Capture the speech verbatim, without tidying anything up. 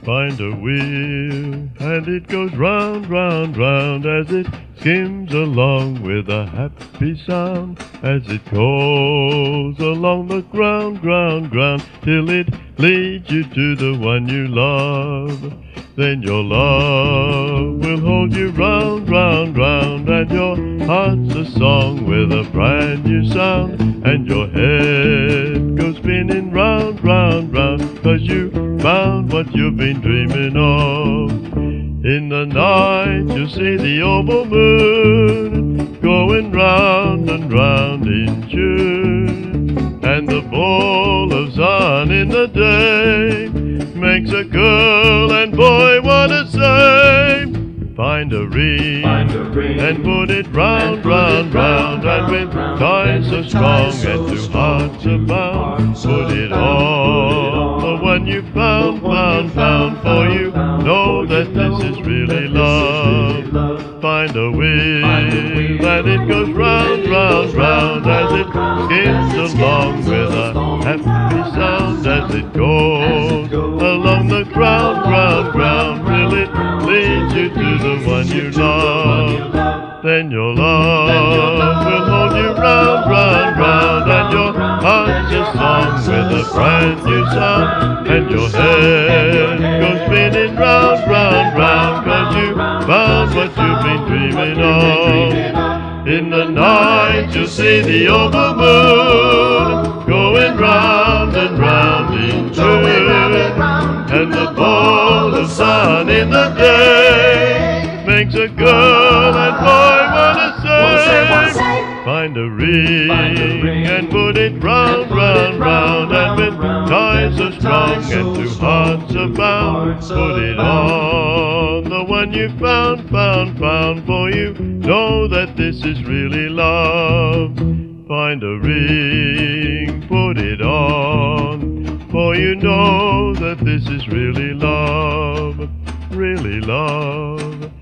Find a wheel, and it goes round, round, round as it skims along with a happy sound. As it goes along the ground, ground, ground, till it leads you to the one you love. Then your love will hold you round, round, round, and your heart's a song with a brand new sound. And your head goes spinning round, round, round, 'cause you found what you've been dreaming of. In the night you see the oval moon going round and round in June, and the ball of sun in the day makes a girl and boy wanna say, Find a ring, Find a ring and put it round, round, round, and with ties so strong and two hearts are bound, put it on the one you found, found, found, for you know that this is really love. Find a wheel, and it goes round, round, round as it skims along with a happy sound as it goes along the ground, ground, ground, till it leads you to the one you love. Then your love will hold you round, round, round, and your heart's a song with a brand new sound. And your head goes spinning round, round, round, 'cause you found what you've been dreaming of. In the night you'll see the oval moon going round and round in June, and the ball of sun in the day makes a girl and boy wanna say, Find a ring and put it round, round, round, and with ties so strong and two hearts are bound, put it on the one you found, found, found, for you know that this is really love. Find a ring, put it on, for you know that this is really love, really love.